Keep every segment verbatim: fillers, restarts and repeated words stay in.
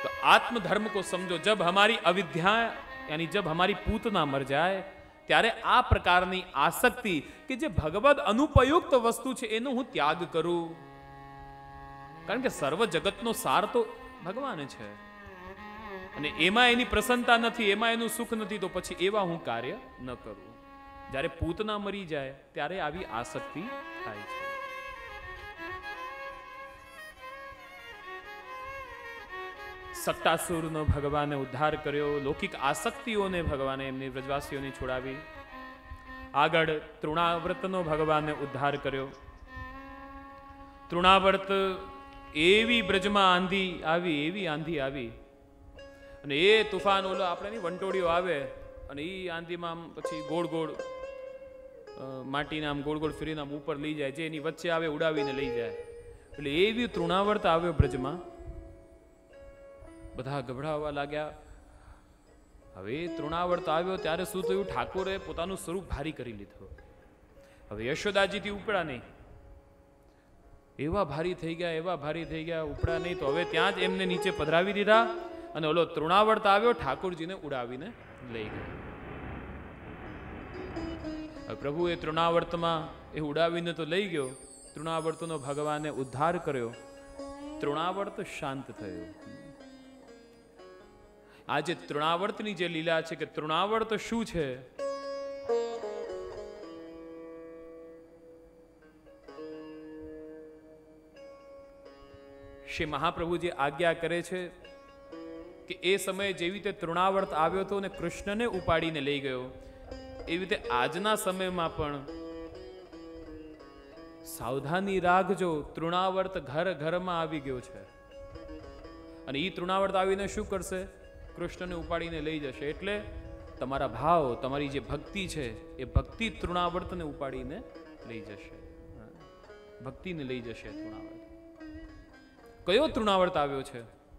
तो आत्म धर्म को समझो। जब हमारी अविद्या यानी जब हमारी पूतना मर जाए ત્યારે આ પ્રકારની આસક્તિ કે જે ભગવદ અનુપયુક્ત વસ્તુ છે એનો હું ત્યાગ કરું, કારણ કે સર્વ જગતનો સાર તો ભગવાન છે અને એમાં એની પ્રસન્નતા નથી, એમાં એનું સુખ નથી, તો પછી એવા હું કાર્ય ન કરું. જ્યારે પૂતના મરી જાય ત્યારે આવી આસક્તિ થાય છે. સટ્ટાસુરનો ભગવાને ઉદ્ધાર કર્યો, લૌકિક આસક્તિઓને ભગવાને એમની વ્રજવાસીઓને છોડાવી. આગળ તૃણાવ્રતનો ભગવાને ઉદ્ધાર કર્યો. તૃણાવ્રત એવી બ્રજમાં આંધી આવી, એવી આંધી આવી અને એ તુફાન ઓલો આપણે વંટોળીઓ આવે અને એ આંધીમાં પછી ગોળ ગોળ માટીના આમ ગોળ ગોળ ફરીને આમ ઉપર લઈ જાય, જે એની વચ્ચે આવે ઉડાવીને લઈ જાય. એટલે એવી તૃણાવ્રત આવ્યો બ્રજમાં. બધા ગભરાવા લાગ્યા. હવે તૃણાવર્ત આવ્યો ત્યારે શું થયું? ઠાકોરે પોતાનું સ્વરૂપ ભારી કરી લીધું. હવે યશોદાજીથી ઉપડા નહીં, એવા ભારી થઈ ગયા, એવા ભારી થઈ ગયા, ઉપડા નહીં. તો હવે ત્યાં જ એમને નીચે પધરાવી દીધા અને ઓલો તૃણાવર્ત આવ્યો, ઠાકોરજીને ઉડાવીને લઈ ગયો. હવે પ્રભુ એ તૃણાવર્તમાં એ ઉડાવીને તો લઈ ગયો, તૃણાવર્તનો ભગવાને ઉદ્ધાર કર્યો, તૃણાવર્ત શાંત થયો. આજે તૃણાવર્તની જે લીલા છે કે તૃણાવર્ત શું છે? શ્રી મહાપ્રભુજી આજ્ઞા કરે છે કે એ સમયે જેવી રીતે તૃણાવર્ત આવ્યો હતો અને કૃષ્ણને ઉપાડીને લઈ ગયો, એવી રીતે આજના સમયમાં પણ સાવધાની રાખજો. તૃણાવર્ત ઘર ઘરમાં આવી ગયો છે અને એ તૃણાવર્ત આવીને શું કરશે? કૃષ્ણને ઉપાડીને લઈ જશે. એટલે તમારા ભાવ, તમારી જે ભક્તિ છે એ ભક્તિ તૃણાવર્તને ઉપાડીને લઈ જશે, ભક્તિને લઈ જશે તૃણાવર્ત. કયો તૃણાવર્ત આવ્યો છે?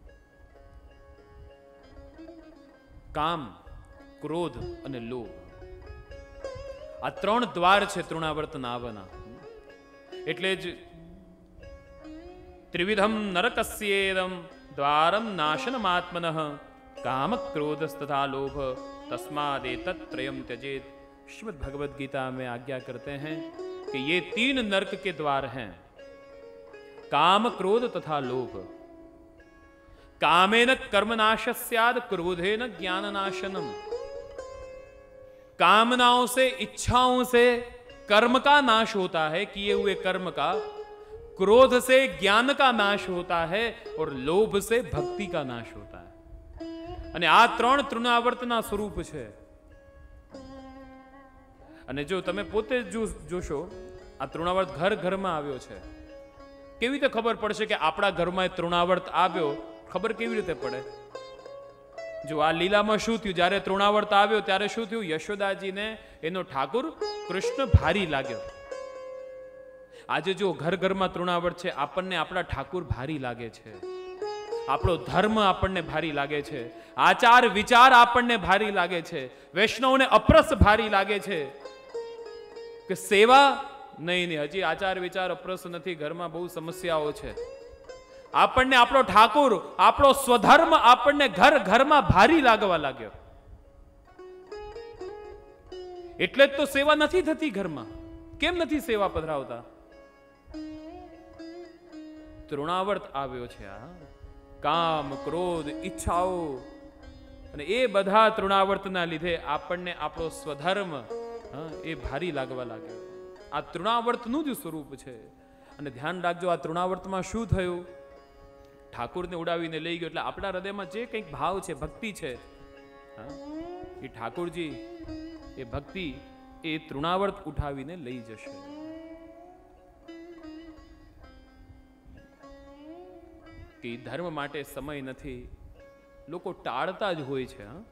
કામ, ક્રોધ અને લોભ. આ ત્રણ દ્વાર છે તૃણાવર્તના આવવાના. એટલે જ ત્રિવિધમ નરકસ્યેદમ દ્વારમ નાશનમાત્મનઃ काम क्रोध तथा लोभ तस्मादेतत् त्रयम् त्यजेत. श्रीमद् भगवद गीता में आज्ञा करते हैं कि ये तीन नरक के द्वार हैं, काम क्रोध तथा लोभ. कामेन कर्मनाश स्याद, क्रोधेन ज्ञाननाशनम. कामनाओं से, इच्छाओं से कर्म का नाश होता है, किए हुए कर्म का. क्रोध से ज्ञान का नाश होता है और लोभ से भक्ति का नाश होता है. અને આ ત્રણ તૃણાવર્તના સ્વરૂપ છે. અને જો તમે પોતે જોશો, આ તૃણાવર્ત ઘર ઘરમાં આવ્યો છે. કેવી રીતે ખબર પડશે કે આપણા ઘરમાં તૃણાવર્ત આવ્યો? ખબર કેવી રીતે પડે? જો આ લીલામાં શું થયું? જ્યારે તૃણાવર્ત આવ્યો ત્યારે શું થયું? યશોદાજીને એનો ઠાકુર કૃષ્ણ ભારી લાગ્યો. આજે જો ઘર ઘરમાં તૃણાવર્ત છે, આપણને આપણા ઠાકુર ભારી લાગે છે, આપણો ધર્મ આપણને ભારી લાગે છે, આચાર વિચાર આપણને ભારી લાગે છે, વૈષ્ણવને અપ્રસ ભારી લાગે છે કે સેવા નહીં નહીં હજી આચાર વિચાર અપ્રસ નથી, ઘરમાં બહુ સમસ્યાઓ છે. આપણને આપણો ઠાકુર, આપણો સ્વધર્મ આપણને ઘર ઘરમાં ભારી લાગવા લાગ્યો. એટલે જ તો સેવા નથી થતી ઘરમાં. કેમ નથી સેવા પધરાવતા? તૃણાવર્ત આવ્યો છે. આ કામ, ક્રોધ, ઈચ્છાઓ અને એ બધા તૃણાવર્તના લીધે આપણને આપણો સ્વધર્મ એ ભારી લાગવા લાગ્યો. આ તૃણાવર્તનું જ સ્વરૂપ છે. અને ધ્યાન રાખજો, આ તૃણાવર્તમાં શું થયું? ઠાકુરને ઉડાવીને લઈ ગયો. એટલે આપણા હૃદયમાં જે કંઈક ભાવ છે, ભક્તિ છે, એ ઠાકુરજી એ ભક્તિ એ તૃણાવર્ત ઉઠાવીને લઈ જશે. કે ધર્મ માટે સમય નથી, લોકો ટાળતા જ હોય છે. હા,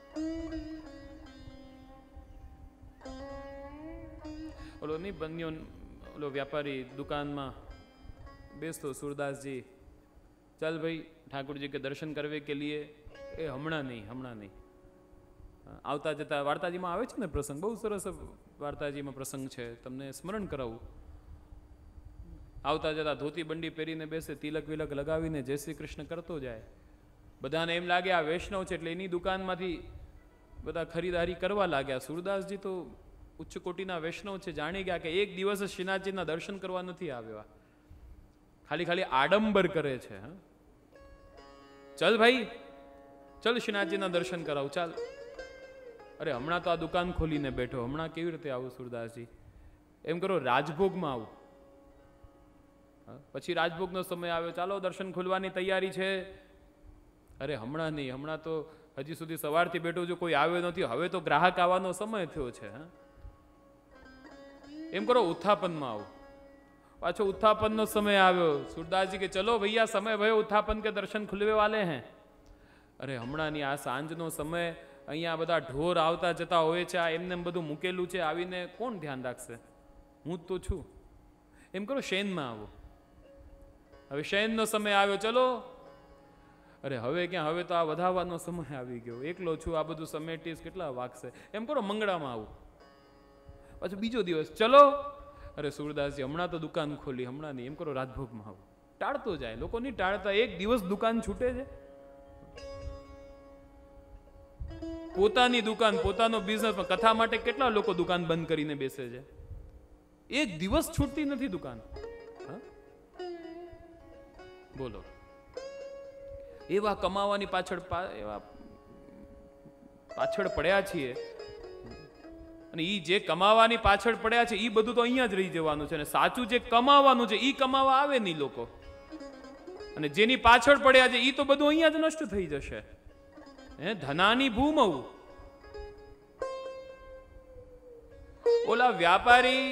ઓલો નહીં બન્યો, ઓલો વ્યાપારી દુકાનમાં બેસતો, સુરદાસજી, ચાલ ભાઈ ઠાकुर जी के दर्शन करवे के लिए, એ હમણાં નહીં, હમણાં નહીં. આવતા જતા વાર્તાજીમાં આવે છે ને પ્રસંગ, બહુ સરસ વાર્તાજીમાં પ્રસંગ છે, તમને સ્મરણ કરાવું. આવતા જતા ધોતી બંડી પહેરીને બેસે, તિલક વિલક લગાવીને જય શ્રી કૃષ્ણ કરતો જાય. બધાને એમ લાગે આ વૈષ્ણવ છે એટલે એની દુકાનમાંથી બધા ખરીદારી કરવા લાગ્યા. સુરદાસજી તો ઉચ્ચ કોટીના વૈષ્ણવ છે, જાણી ગયા કે એક દિવસ શ્રીનાથજીના દર્શન કરવા નથી આવ્યા, ખાલી ખાલી આડંબર કરે છે. હા, ચલ ભાઈ ચલ શ્રીનાથજીના દર્શન કરાવું, ચાલ. અરે હમણાં તો આ દુકાન ખોલીને બેઠો, હમણાં કેવી રીતે આવું સુરદાસજી? એમ કરો રાજભોગમાં આવું. પછી રાજભોગનો સમય આવ્યો, ચાલો દર્શન ખોલવાની તૈયારી છે. અરે હમણાં નહીં, હમણાં તો હજી સુધી સવારથી બેઠો છું, કોઈ આવ્યો નથી, હવે તો ગ્રાહક આવવાનો સમય થયો છે. હા, એમ કરો ઉત્થાપનમાં આવું. પાછો ઉત્થાપનનો સમય આવ્યો, સુરદાસજી કે ચલો ભૈયા समय भयो ઉત્થાપન કે દર્શન ખુલવે વાલે હે. અરે હમણાં ની આ સાંજનો સમય, અહીંયા બધા ઢોર આવતા જતા હોય છે, આ એમને બધું મૂકેલું છે, આવીને કોણ ધ્યાન રાખશે? હું જ તો છું. એમ કરો શયનમાં આવો. હવે શયનનો સમય આવ્યો, ચલો. અરે હવે ક્યાં, હવે તો આ વધાવવાનો સમય આવી ગયો, એકલો છું, આ બધું સમેટીશ, કેટલા વાગશે? એમ કરો મંગળામાં આવું. પાછો બીજો દિવસ, ચલો. અરે સુરદાસજી હમણાં તો દુકાન ખોલી, હમણાં નહીં. એમ કરો રાજભોગમાં આવું. ટાળતો જાય, લોકો નહીં ટાળતા, એક દિવસ દુકાન છૂટે છે. પોતાની દુકાન, પોતાનો બિઝનેસ, કથા માટે કેટલા લોકો દુકાન બંધ કરીને બેસે છે, એક દિવસ છૂટતી નથી દુકાન. બોલો, એવા કમાવાની પાછળ એવા પાછળ પડ્યા છીએ, અને ઈ જે કમાવાની પાછળ પડ્યા છે ઈ બધું તો અહીંયા જ રહી જવાનું છે, અને સાચું જે કમાવાનું છે ઈ કમાવા આવે નહીં લોકો, અને જેની પાછળ પડ્યા છે ઈ તો બધું અહીંયા જ નષ્ટ થઈ જશે. હે, ધનાની ભૂમવું. ઓલા વ્યાપારી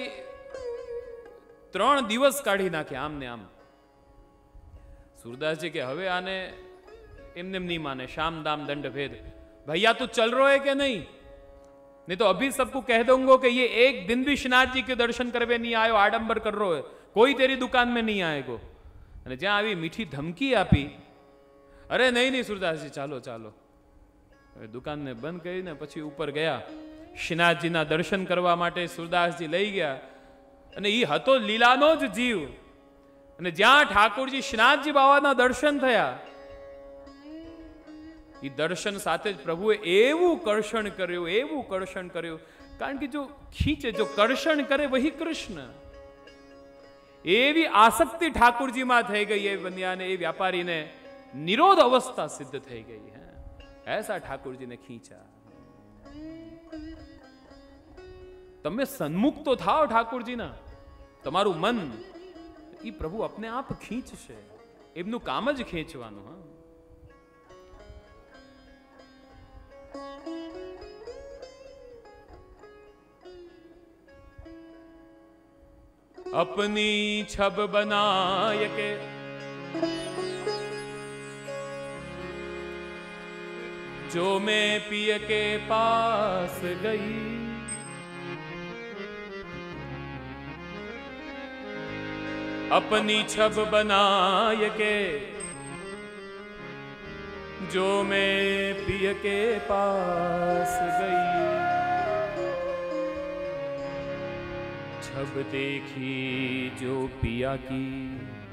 ત્રણ દિવસ કાઢી નાખે આમ ને આમ. सूरदास जी के हवे आने एमने नहीं माने, शाम दाम दंड भेद, भैया तू चल रहा है क्या? नहीं नहीं तो अभी सबको कह दूंगा कि ये एक दिन भी श्रीनाथ जी के दर्शन करवे नहीं आयो, आडंबर कर रो है, कोई तेरी दुकान में नहीं आएगो. અને જ્યાં આવી મીઠી ધમકી આપી, અરે નહીં નહીં સુરદાસજી ચાલો ચાલો, દુકાનને બંધ કરીને પછી ઉપર ગયા. શ્રીનાથજીના દર્શન કરવા માટે સુરદાસજી લઈ ગયા, અને એ હતો લીલાનો જ જીવ. અને જ્યાં ઠાકોરજી શ્રીનાથજી બાવાના દર્શન થયા, એ દર્શન સાથે જ પ્રભુએ એવું કર્ષણ કર્યું, એવું કર્ષણ કર્યું, કારણ કે જો ખીચે, જો કર્ષણ કરે વહી કૃષ્ણ. એવી આસક્તિ ઠાकुरજીમાં થઈ ગઈ એ બન્યાને, એ વ્યાપારીને નિરોધ અવસ્થા સિદ્ધ થઈ ગઈ. હે, ऐसा ઠાकुरજીને ખીંચા. તમે સન્મુખ તો થાઓ ઠાकुरજીના, તમારું મન એ પ્રભુ अपने आप ખીંચશે, એમનું કામ જ ખેંચવાનું. હા, अपनी छब बनाय के जो मैं पिय के पास गई, अपनी छब बनाय के जो मैं पिय के पास गई, छब देखी जो पिया की,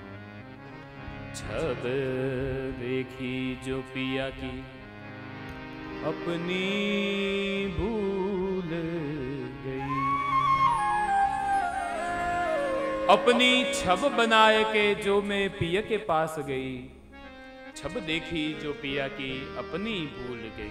छब देखी जो पिया की, अपनी भूल गई. अपनी छब बनाए के जो मैं पिया के पास गई, छब देखी जो पिया की, अपनी भूल गई.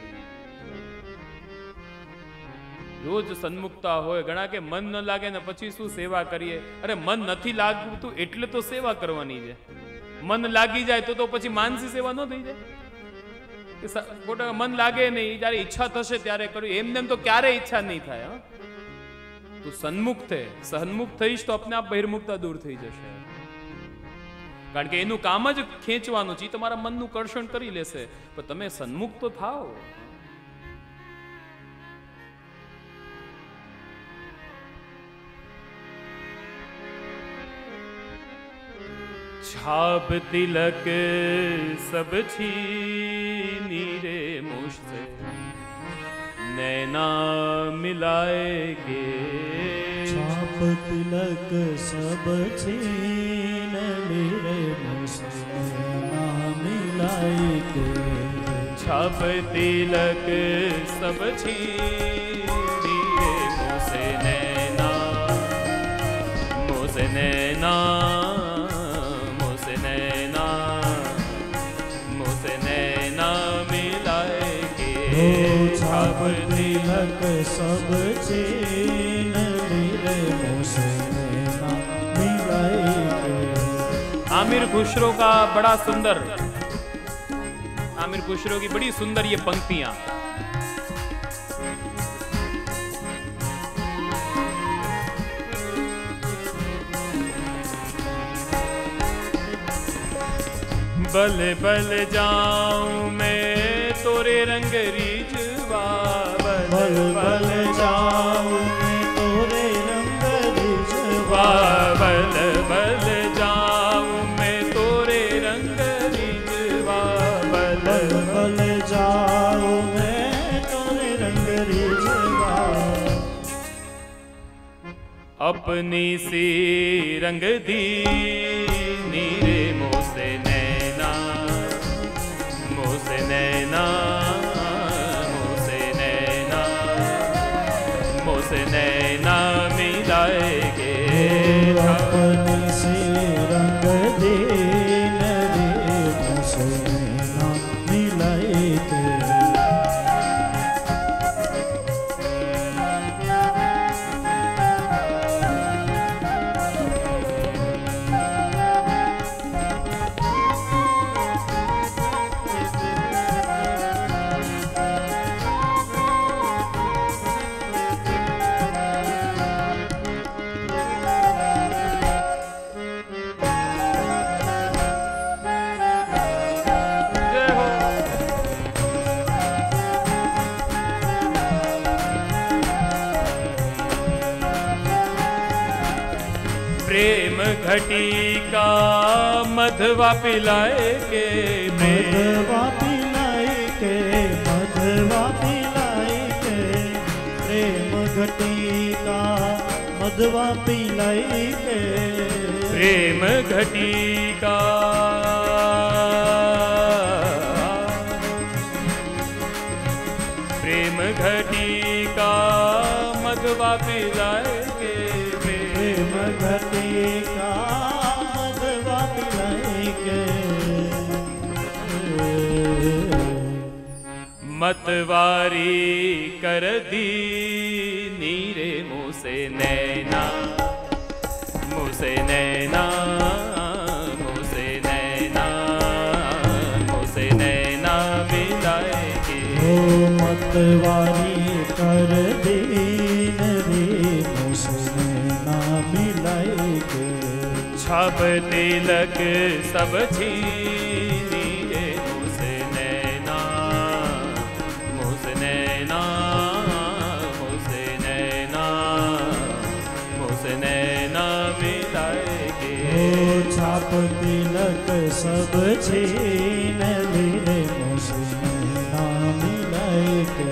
रोज सन्मुखता હોય, ઘણા કે મન ન લાગે ને પછી શું સેવા કરીએ? અરે મન નથી લાગતું એટલે તો સેવા કરવાની છે. મન લાગી જાય તો તો પછી માનસી સેવા ન થઈ જાય. ખોટા મન લાગે નહીં, જ્યારે ઈચ્છા થશે ત્યારે કર્યું, એમને તો ક્યારે ઈચ્છા નહીં થાય. તું સન્મુખ થે, સન્મુખ થઈશ તો अपने आप બહિર્મુખતા દૂર થઈ જશે. કારણ કે એનું કામ જ ખેંચવાનું છે, તમારા મનનું કર્ષણ કરી લેશે, પણ તમે સન્મુખ તો થાઓ. छाप तिलक सब छीनी रे मुझसे, नैना मिलाएगे. छाप तिलक सब छीन मेरे मुझसे, नैना मिलाएगे. छाप तिलक सब छीनी रे मोसे नैना मोसे नैना मोसे नैना मोसे नैना मिलाए के छाप तिलक सब छीन रे मोसे नैना मिलाए के। आमिर खुसरो का बड़ा सुंदर आमिर खुसरो की बड़ी सुंदर ये पंक्तियां। बल बल जाऊं मैं तोरे रंग रीझवा बल बल जाऊं मैं तोरे रंग रीझवा बल बल जाऊं मैं तोरे रंग रीझवा बल बल बल जाऊं मैं तोरे रंग रीझवा। अपनी सी रंग दी नीरे मोसे नैना मोसे नैना मोसे नैना मोसे नैना मिलाएगे अपनी सी रंग दे रे मोसे नैना मिलाएगे। प्रेम घटिका मधवा पिलाए के मधवा पिलाए के मधवा पिलाए के प्रेम घटिका मधवा पिलाए के प्रेम घटिका प्रेम घटिका मधवा पिलाए के प्रेम घटिका मधवा पिलाए के। मतवारी कर दी नीरे मुझसे नैना मुझसे नैना मुझसे नैना मुझसे नैना मिलाएगी ओ मतवारी कर दी रे मुझसे नैना मिलाएगे। छाप तिलक सब छीनी रे मुझसे नैना मुझसे नैना मुझसे नैना मुझसे नैना मिलाएगे ओ छाप तिलक सब छीन रे मुझसे नैना मिलाएगे।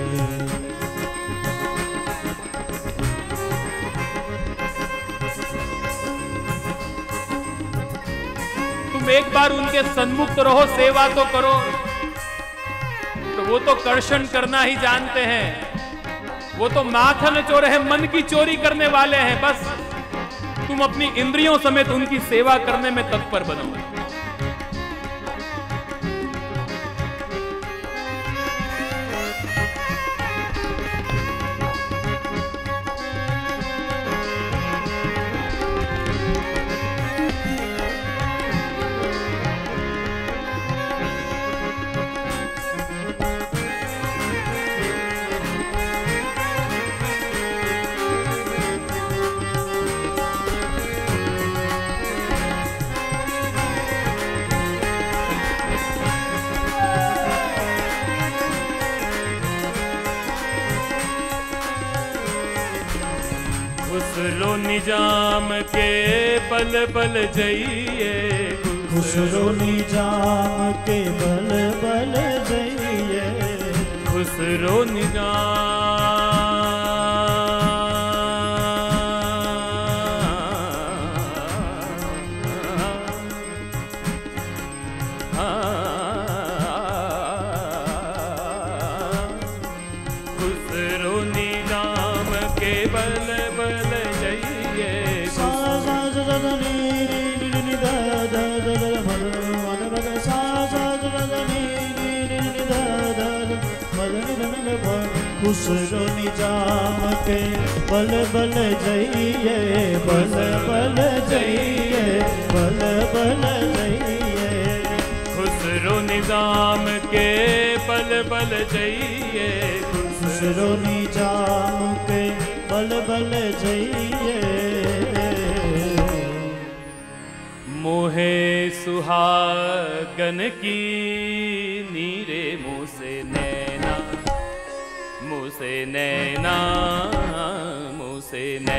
तुम एक बार उनके सन्मुख तो रहो, सेवा तो करो, तो वो तो कर्षण करना ही जानते हैं। वो तो माखन चोर है, मन की चोरी करने वाले हैं। बस तुम अपनी इंद्रियों समेत उनकी सेवा करने में तत्पर बनो। खुसरो निजाम के बल बल जइए, खुसरो निजाम के बल बल जइए, खुसरो निजाम ખુસરોની જામ કે બલ બલ જઈએ બલ બલ જઈએ બલ બલ જઈએ ખુસરો નિઝામ કે બલ બલ જઈએ ખુસરોની જામ કે બલ બલ જઈએ मोहे सुहागन की नीरे मुझसे नैना मुझसे नैना मुझसे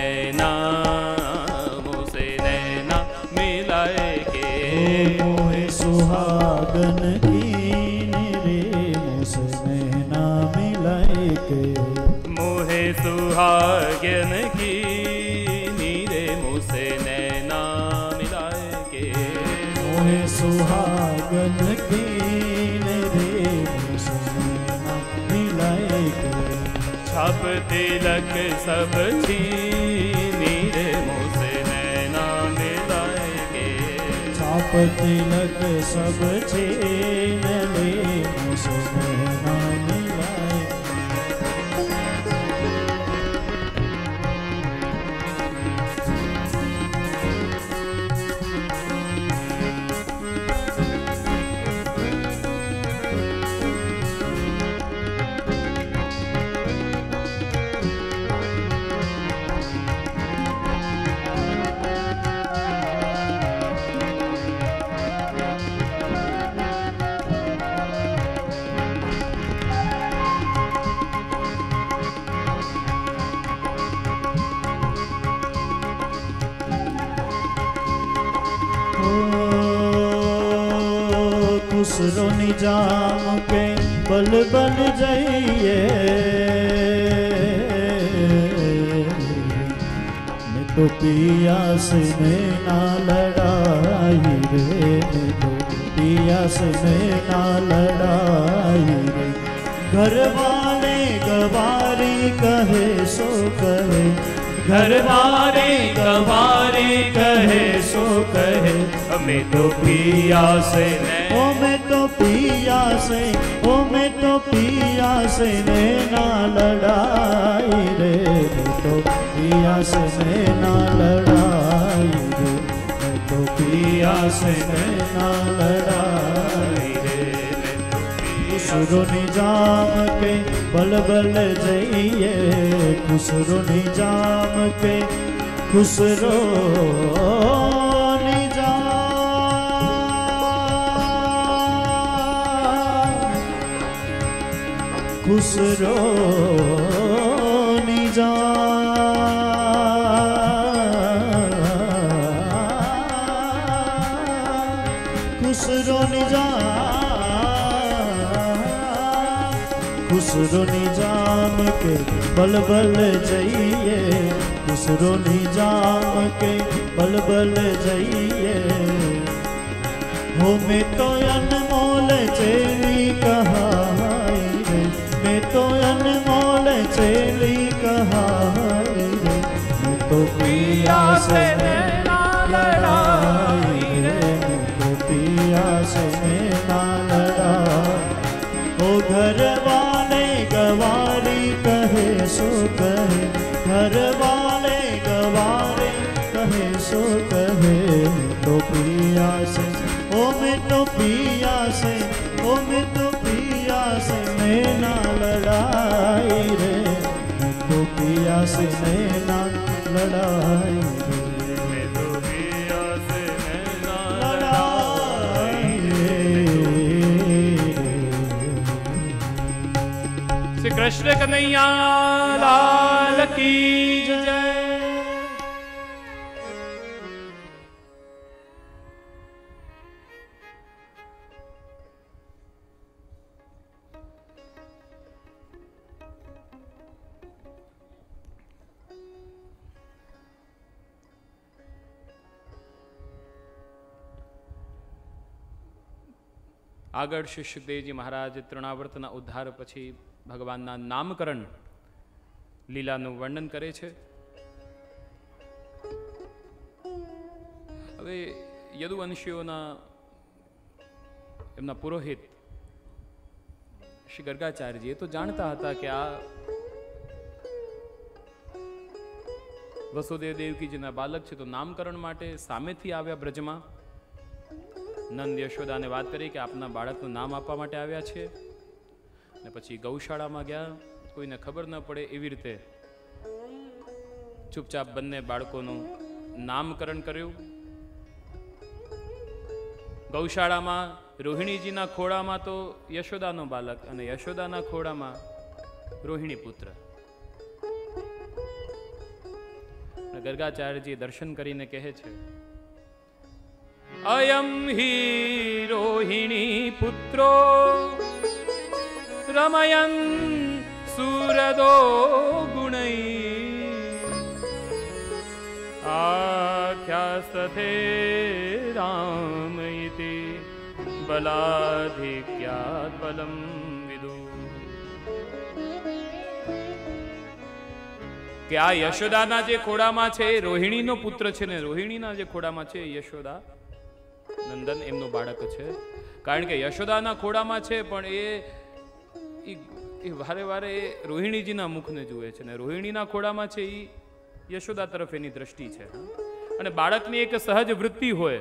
नैना मुझसे नैना मिलाए के मोहे सुहागन की नीरे मुझसे नैना मिलाए के मोहे सुहागन की नीरे मुझसे नैना मोहे सुहागन की रे मुसलना मिलाए के छाप तिलक सब छीनी रे मुझसे नैना मिलाए के छाप तिलक सब छीन रे मुझसे नैना मिलाए खुसरोनी जाम के बल बल जाइए मैं तो पिया से मैं ना लड़ाई रे मैं तो पिया से मैं ना लड़ाई रे घर वाले गवारी कहे सो कहे घर वाले गवारे कहे सो कहे हमें तो पिया से ओ मैं तो पिया से ओ मैं तो पिया से नैना लड़ाई रे मैं तो पिया से नैना लड़ाई रे मैं तो पिया से नैना लड़ाई रे खुसरो निजाम के बल बल जइए खुसरो निजाम के खुसरो खुसरो निजाम खुसरो निजाम खुसरो निजाम के बल बल जइए खुसरो निजाम के बल बल जइए हो मैं तो अनमोल चेली कहा मैं तो अनमोल चेली कहाई रे मैं तो पिया से नैना लड़ाई रे मैं तो पिया से नैना लड़ाई ओ घर वाले गवारी कहे सो कहे घर वाले गवारे कहे सो कहे मैं तो पिया से ओ मैं तो पिया से ओ मैं तो पिया से नैना लड़ाई रे मैं तो पिया से नैना लड़ाई रे मैं तो पिया से नैना लड़ाई रे श्री कृष्ण कन्हैया लाल की जय। આગળ શ્રી સુખદેવજી મહારાજ તૃણાવર્તના ઉદ્ધાર પછી ભગવાનના નામકરણ લીલાનું વર્ણન કરે છે। હવે યદુવંશીઓના એમના પુરોહિત શ્રી ગર્ગાચાર્યજી એ તો જાણતા હતા કે આ વસુદેવ દેવકીજીના બાલક છે, તો નામકરણ માટે સામેથી આવ્યા બ્રજમાં. નંદ યશોદાને વાત કરી કે આપના બાળકનું નામ આપવા માટે આવ્યા છે. ને પછી ગૌશાળામાં ગયા, કોઈને ખબર ન પડે એવી રીતે ચૂપચાપ બંને બાળકોનું નામકરણ કર્યું. ગૌશાળામાં રોહિણીજીના ખોળામાં તો યશોદાનો બાલક અને યશોદાના ખોળામાં રોહિણી પુત્ર. ગર્ગાચાર્યજી દર્શન કરીને કહે છે, અયમ હિ રોહિણી પુત્રો રમયન સુરદો ગુણૈ આખ્યાસ્તથે રામ ઇતિ બલાધિક્યાદ બલમ વિદુ. કે આ યશોદાના જે ખોડામાં છે એ રોહિણીનો પુત્ર છે, ને રોહિણીના જે ખોડામાં છે એ યશોદા નંદન એમનું બાળક છે. કારણ કે યશોદાના ખોડામાં છે પણ એ એ વારે વારે એ રોહિણીજીના મુખને જુએ છે, ને રોહિણીના ખોડામાં છે એ યશોદા તરફ એની દ્રષ્ટિ છે. અને બાળકની એક સહજ વૃત્તિ હોય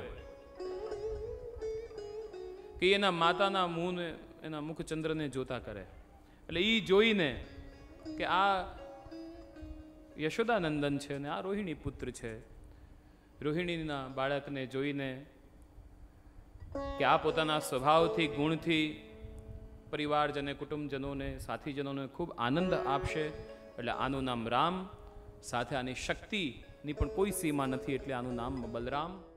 કે એના માતાના મુંહને, એના મુખચંદ્રને જોતા કરે. એટલે એ જોઈને કે આ યશોદાનંદન છે અને આ રોહિણી પુત્ર છે, રોહિણીના બાળકને જોઈને કે આ પોતાના સ્વભાવથી, ગુણથી પરિવારજને, કુટુંબજનોને, સાથીજનોને ખૂબ આનંદ આપશે, એટલે આનું નામ રામ, સાથે આની શક્તિની પણ કોઈ સીમા નથી, એટલે આનું નામ બલરામ